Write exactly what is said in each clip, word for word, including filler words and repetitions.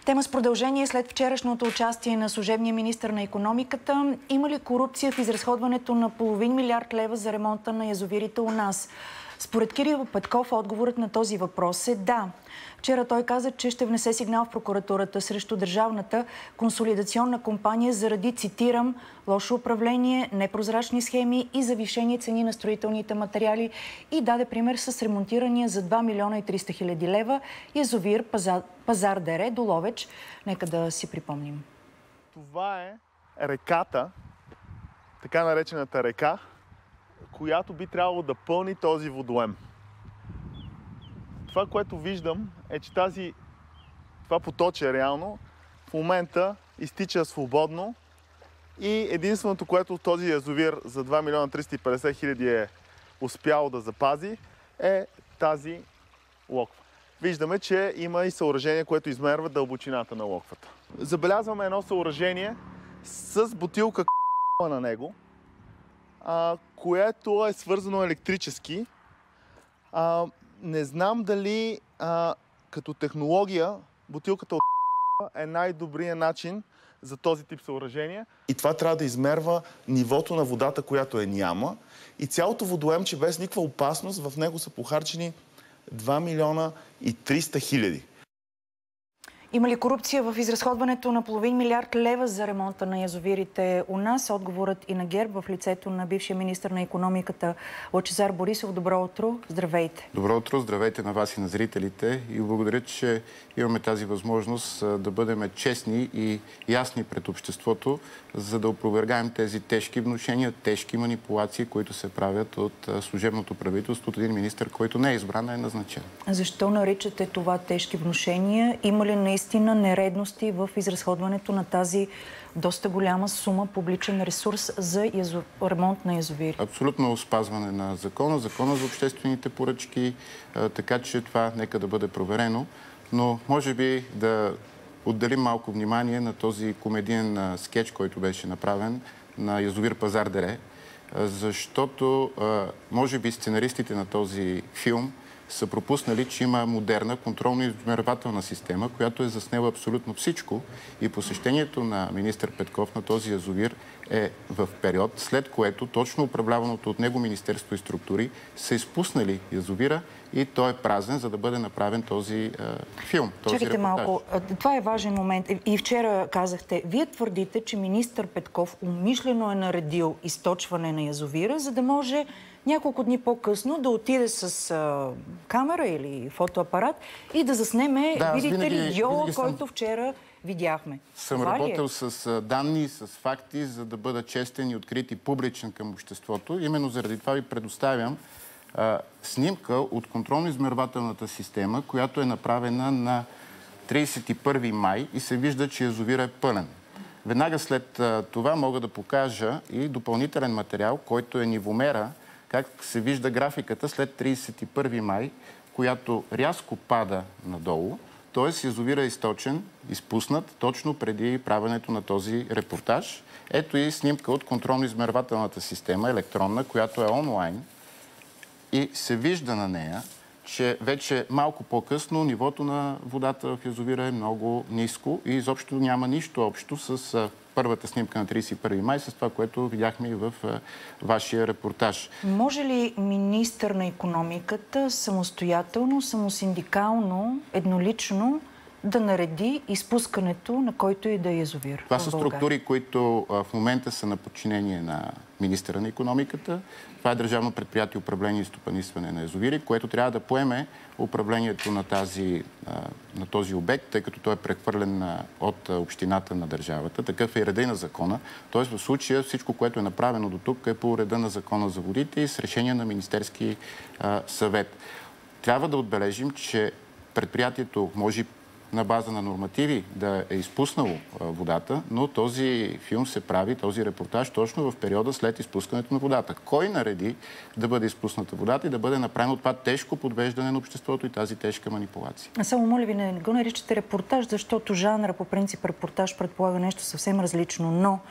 Тема с продължение след вчерашното участие на служебния министър на икономиката. Има ли корупция в изразходването на половин милиард лева за ремонта на язовирите у нас? Според Кирил Петков отговорът на този въпрос е да. Вчера той каза, че ще внесе сигнал в прокуратурата срещу Държавната консолидационна компания заради, цитирам, лошо управление, непрозрачни схеми и завишени цени на строителните материали и даде пример с ремонтирания за два милиона и триста хиляди лева язовир Пазар, Пазар Дере до Ловеч. Нека да си припомним. Това е реката, така наречената река, която би трябвало да пълни този водоем. Това, което виждам, е, че тази, това поточе реално в момента изтича свободно и единственото, което този язовир за два милиона триста и петдесет хиляди е успял да запази, е тази локва. Виждаме, че има и съоръжение, което измерва дълбочината на локвата. Забелязваме едно съоръжение с бутилка на него, а, което е свързано електрически. А, не знам дали а, като технология бутилката от е най-добрият начин за този тип съоръжение. И това трябва да измерва нивото на водата, която е няма. И цялото водоемче без никаква опасност, в него са похарчени два милиона и триста хиляди. Има ли корупция в изразходването на половин милиард лева за ремонта на язовирите у нас? Отговорът и на ГЕРБ в лицето на бившия министър на икономиката Лъчезар Борисов. Добро утро, здравейте! Добро утро, здравейте на вас и на зрителите и благодаря, че имаме тази възможност да бъдем честни и ясни пред обществото, за да опровергаем тези тежки внушения, тежки манипулации, които се правят от служебното правителство, от един министър, който не е избран, а е назначен. Защо наричате това тежки внушения? Има ли наистина нередности в изразходването на тази доста голяма сума публичен ресурс за язо... ремонт на язовири? Абсолютно спазване на закона, закона за обществените поръчки, така че това нека да бъде проверено. Но може би да отделим малко внимание на този комедиен скетч, който беше направен на язовир Пазар Дере, защото може би сценаристите на този филм са пропуснали, че има модерна контролно-измервателна система, която е заснела абсолютно всичко и посещението на министър Петков на този язовир е в период, след което точно управляваното от него министерство и структури са изпуснали язовира и той е празен, за да бъде направен този е, филм, този Чакайте репортаж. Малко, това е важен момент. И вчера казахте, вие твърдите, че министър Петков умишлено е наредил източване на язовира, за да може няколко дни по-късно да отиде с а, камера или фотоапарат и да заснеме, да, видите винаги, ли, йола, който съм... вчера видяхме. Съм това работил е? с данни, с факти, за да бъда честен и открит и публичен към обществото. Именно заради това ви предоставям а, снимка от контролно-измервателната система, която е направена на тридесет и първи май и се вижда, че язовира е пълен. Веднага след а, това мога да покажа и допълнителен материал, който е нивомера, как се вижда графиката след тридесет и първи май, която рязко пада надолу, т.е. язовира е източен, изпуснат точно преди правенето на този репортаж. Ето и снимка от контролно-измервателната система, електронна, която е онлайн и се вижда на нея, че вече малко по-късно нивото на водата в язовира е много ниско и изобщо няма нищо общо с първата снимка на тридесет и първи май, с това, което видяхме и в вашия репортаж. Може ли министър на икономиката самостоятелно, самосиндикално, еднолично да нареди изпускането на който и да е язовир? Това са структури, които в момента са на подчинение на министъра на икономиката. Това е Държавно предприятие управление и стопанисване на язовири, което трябва да поеме управлението на, тази, на този обект, тъй като той е прехвърлен от общината на държавата. Такъв е и реда на закона. Тоест в случая всичко, което е направено до тук, е по реда на закона за водите и с решение на Министерски съвет. Трябва да отбележим, че предприятието може на база на нормативи да е изпуснало водата, но този филм се прави, този репортаж, точно в периода след изпускането на водата. Кой нареди да бъде изпусната водата и да бъде направено това тежко подвеждане на обществото и тази тежка манипулация? А само моля ви, не го наричате репортаж, защото жанра по принцип репортаж предполага нещо съвсем различно, но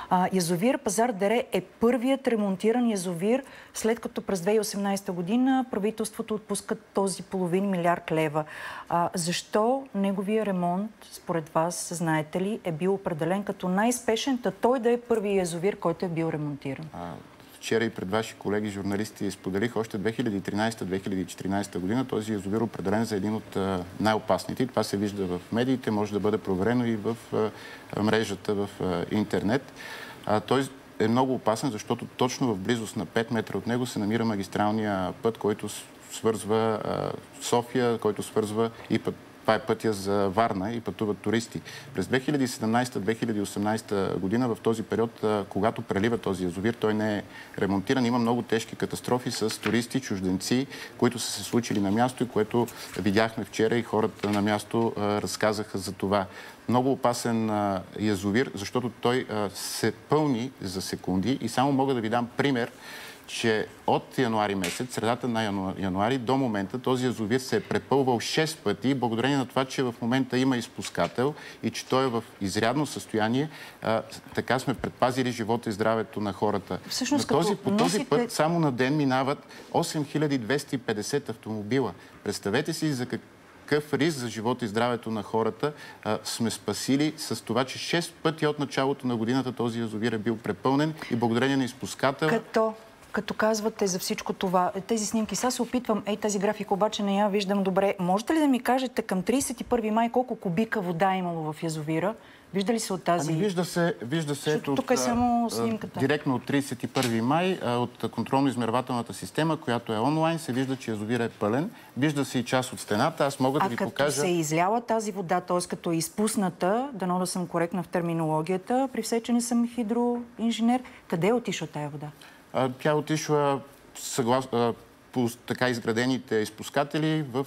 А, язовир Пазар дере е първият ремонтиран язовир, след като през две хиляди и осемнадесета година правителството отпуска този половин милиард лева. А, защо неговия ремонт, според вас, знаете ли, е бил определен като най-спешен, та той да е първият язовир, който е бил ремонтиран? Вчера и пред ваши колеги журналисти споделих още две хиляди и тринадесета - две хиляди и четиринадесета година този язовир определен за един от най-опасните. Това се вижда в медиите, може да бъде проверено и в мрежата в интернет. Той е много опасен, защото точно в близост на пет метра от него се намира магистралния път, който свързва София, който свързва и път. Това е пътя за Варна и пътуват туристи. През две хиляди и седемнадесета - две хиляди и осемнадесета година, в този период, когато прелива този язовир, той не е ремонтиран. Има много тежки катастрофи с туристи, чужденци, които са се случили на място и което видяхме вчера и хората на място разказаха за това. Много опасен язовир, защото той се пълни за секунди и само мога да ви дам пример, че от януари месец, средата на януари до момента този язовир се е препълвал шест пъти, благодарение на това, че в момента има изпускател и че той е в изрядно състояние. А, така сме предпазили живота и здравето на хората. Всъщност, на този, по този носите... път само на ден минават осем хиляди двеста и петдесет автомобила. Представете си за как какъв риск за живота и здравето на хората а, сме спасили с това, че шест пъти от началото на годината този язовир е бил препълнен и благодарение на изпускател... Като... Като казвате за всичко това, тези снимки, сега се опитвам, ей, тази графика обаче не я виждам добре. Можете ли да ми кажете към тридесет и първи май колко кубика вода е имало в язовира? Вижда ли се от тази... Ами вижда се, вижда се ето, тук е само снимката. Директно от тридесет и първи май от контролно-измервателната система, която е онлайн, се вижда, че язовира е пълен. Вижда се и част от стената. Аз мога да ви покажа... А като се е изляла тази вода, т.е. като е изпусната, дано да съм коректна в терминологията, при все, че не съм хидроинженер, къде е отишла тая вода? Тя отишла съгласно по така изградените изпускатели в,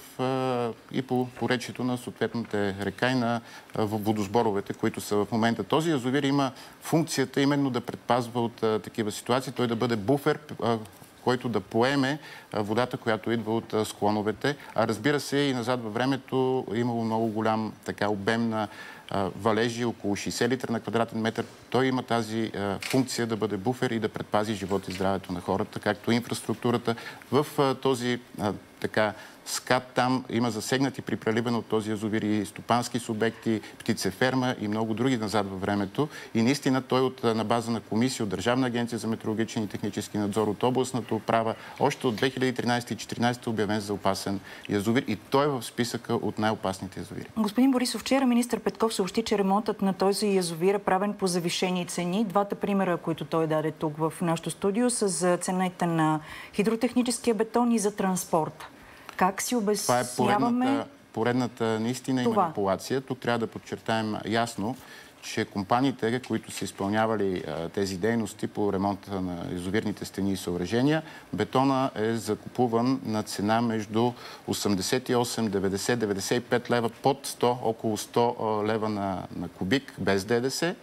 и по поречието на съответните река и на водосборовете, които са в момента. Този язовир има функцията именно да предпазва от такива ситуации, той да бъде буфер, който да поеме водата, която идва от склоновете. А разбира се, и назад във времето имало много голям така обем на валежи, около шейсет литра на квадратен метър. Той има тази а, функция да бъде буфер и да предпази живота и здравето на хората, както инфраструктурата. В а, този а, така скат там има засегнати при преливане от този язовир и стопански субекти, птицеферма и много други назад във времето. И наистина той от, на база на комисия от Държавна агенция за метеорологичен и технически надзор, от областната управа, още от две хиляди и тринадесета и две хиляди и четиринадесета обявен за опасен язовир и той е в списъка от най-опасните язовири. Господин Борисов, вчера министър Петков съобщи, че ремонтът на този язовир е правен по завишени цени. Двата примера, които той даде тук в нашото студио, са за цената на хидротехническия бетон и за транспорт. Как си обясняваме... Това е поредната, поредната наистина и манипулация. Тук трябва да подчертаем ясно, че компаниите, които са изпълнявали а, тези дейности по ремонта на язовирните стени и съоръжения, бетона е закупуван на цена между осемдесет и осем, деветдесет, деветдесет и пет лева, под сто, около сто лева на, на кубик, без ДДС.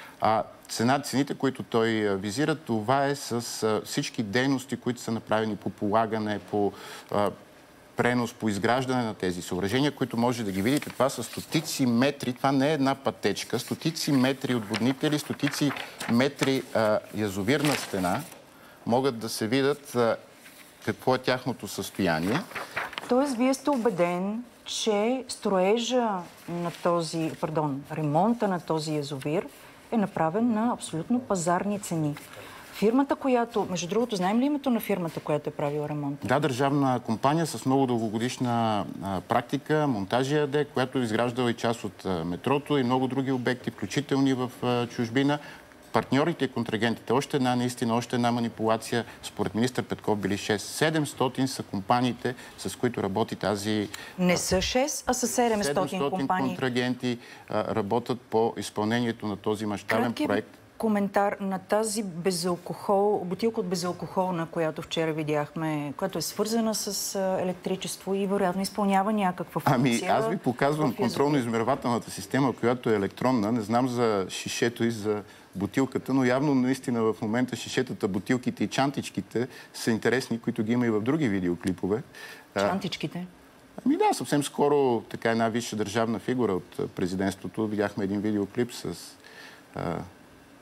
А цена, цените, които той визира, това е с а, всички дейности, които са направени по полагане, по а, пренос, по изграждане на тези съоръжения, които може да ги видите. Това са стотици метри, това не е една пътечка, стотици метри отводнители, стотици метри а, язовирна стена могат да се видят а, какво е тяхното състояние. Тоест, вие сте убеден, че строежа на този, пардон, ремонта на този язовир е направен на абсолютно пазарни цени. Фирмата, която... Между другото, знаем ли името на фирмата, която е правила ремонта? Да, държавна компания с много дългогодишна а, практика, Монтажи АД, която е изграждала и част от а, метрото и много други обекти, включителни в а, чужбина. Партньорите и контрагентите, още една наистина, още една манипулация, според министър Петков били шест. седемстотин са компаниите, с които работи тази... Не са шест, а са седемстотин компании. седемстотин контрагенти а, работят по изпълнението на този мащабен проект. Коментар на тази безалкохол, бутилка от безалкохолна, която вчера видяхме, която е свързана с електричество и вероятно изпълнява някаква функция. Ами аз ви показвам контролно-измервателната система, която е електронна. Не знам за шишето и за бутилката, но явно наистина в момента шишетата, бутилките и чантичките са интересни, които ги има и в други видеоклипове. Чантичките? Ами да, съвсем скоро така една висша държавна фигура от президентството. Видяхме един видеоклип с...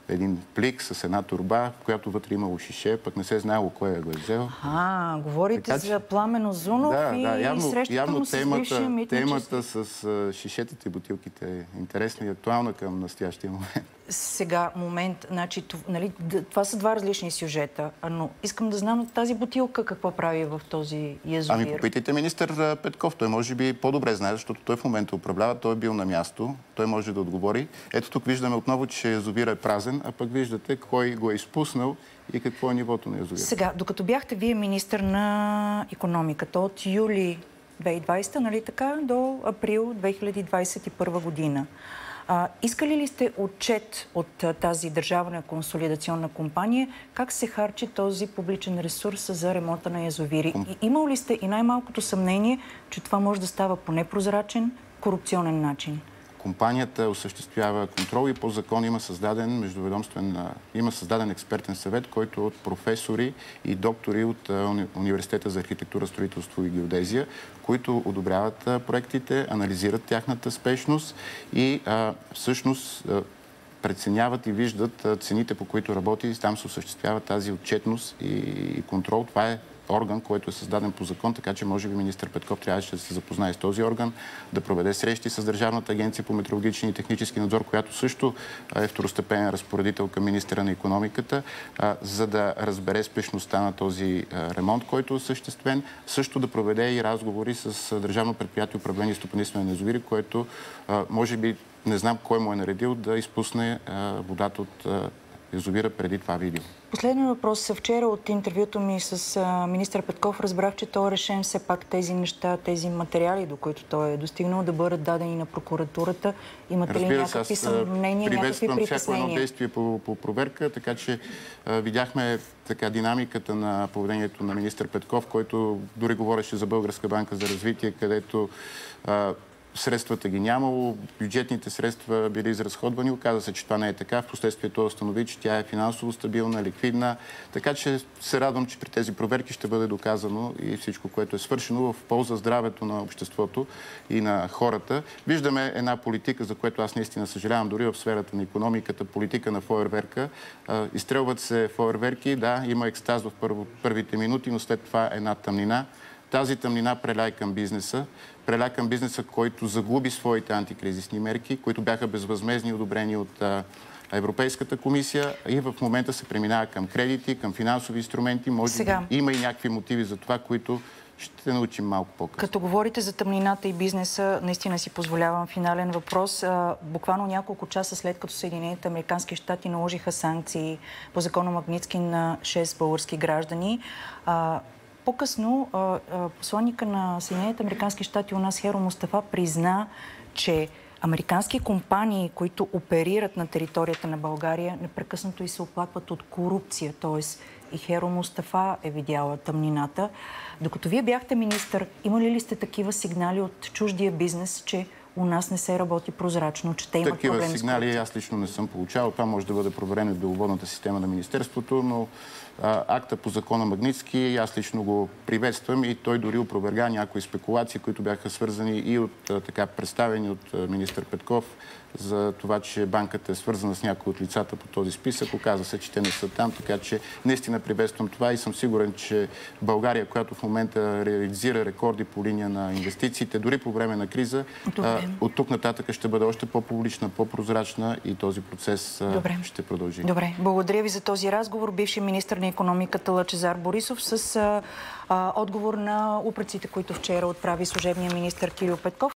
един плик с една турба, в която вътре имало шише, пък не се знаело кой го е взел. А, говорите така, за Пламен Узунов да, и да, явно, срещата явно му с темата, бившия митнически. темата с а, шишетите и бутилките е интересна и актуална към настоящия момент. Сега, момент, значи, това, нали, това са два различни сюжета, но искам да знам тази бутилка какво прави в този язовир. Ами попитайте министър Петков, той може би по-добре знае, защото той в момента управлява, той е бил на място, той може да отговори. Ето тук виждаме отново, че язовира е празен, а пък виждате кой го е изпуснал и какво е нивото на язовира. Сега, докато бяхте вие министър на икономиката от юли две хиляди и двадесета, нали така, до април две хиляди двадесет и първа година, А, искали ли сте отчет от а, тази държавна консолидационна компания как се харчи този публичен ресурс за ремонта на язовири? И, имал ли сте и най-малкото съмнение, че това може да става по непрозрачен, корупционен начин? Компанията осъществява контрол и по закон има създаден междуведомствен, има създаден експертен съвет, който е от професори и доктори от Университета за архитектура, строителство и геодезия, които одобряват проектите, анализират тяхната спешност и а, всъщност а, преценяват и виждат цените, по които работи. Там се осъществява тази отчетност и, и контрол. Това е орган, който е създаден по закон, така че може би министър Петков трябваше да се запознае с този орган, да проведе срещи с Държавната агенция по метрологичен и технически надзор, която също е второстепенен разпоредител към министъра на икономиката, за да разбере спешността на този ремонт, който е осъществен. Също да проведе и разговори с Държавно предприятие управление и стопанисване на язовири, което може би не знам кой му е наредил да изпусне водата от язовира преди това видео. Последен въпрос. Вчера от интервюто ми с а, министър Петков разбрах, че той е решен все пак тези неща, тези материали, до които той е достигнал, да бъдат дадени на прокуратурата. Имате Разбира ли някакви съмнения, някакви притеснения? Приветствам всяко едно действие по, по проверка, така че а, видяхме така динамиката на поведението на министър Петков, който дори говореше за Българска банка за развитие, където а, средствата ги нямало, бюджетните средства били изразходвани. Оказа се, че това не е така. Впоследствие той установи, че тя е финансово стабилна, ликвидна. Така че се радвам, че при тези проверки ще бъде доказано и всичко, което е свършено в полза здравето на обществото и на хората. Виждаме една политика, за която аз наистина съжалявам, дори в сферата на икономиката, политика на фойерверка. Изстрелват се фойерверки, да, има екстаз в първо, първите минути, но след това една тъмнина. Тази тъмнина преля към бизнеса, преля към бизнеса, който загуби своите антикризисни мерки, които бяха безвъзмездни, одобрени от а, Европейската комисия и в момента се преминава към кредити, към финансови инструменти. Може Сега... да има и някакви мотиви за това, които ще научим малко по-късно. Като говорите за тъмнината и бизнеса, наистина си позволявам финален въпрос. А, буквално няколко часа след като Съединените американски щати наложиха санкции по закона Магнитски на шест български граждани, а, по-късно посланника на Съединените американски щати у нас Херо Мустафа призна, че американски компании, които оперират на територията на България, непрекъснато и се оплакват от корупция. Тоест и Херо Мустафа е видяла тъмнината. Докато вие бяхте министър, имали ли сте такива сигнали от чуждия бизнес, че у нас не се работи прозрачно, че те имат Такива проблеми с сигнали корупция? аз лично не съм получавал. Това може да бъде проверено в деловодната система на Министерството, но а, акта по закона Магнитски аз лично го приветствам и той дори опроверга някои спекулации, които бяха свързани и от а, така представени от а, министър Петков за това, че банката е свързана с някои от лицата по този списък. Оказа се, че те не са там, така че наистина приветствам това и съм сигурен, че България, която в момента реализира рекорди по линия на инвестициите, дори по време на криза, а, от тук нататък ще бъде още по-публична, по-прозрачна и този процес а, ще продължи. Добре. Благодаря ви за този разговор. Бивши министър на икономиката Лъчезар Борисов с а, а, отговор на упреците, които вчера отправи служебния министър Кирил Петков.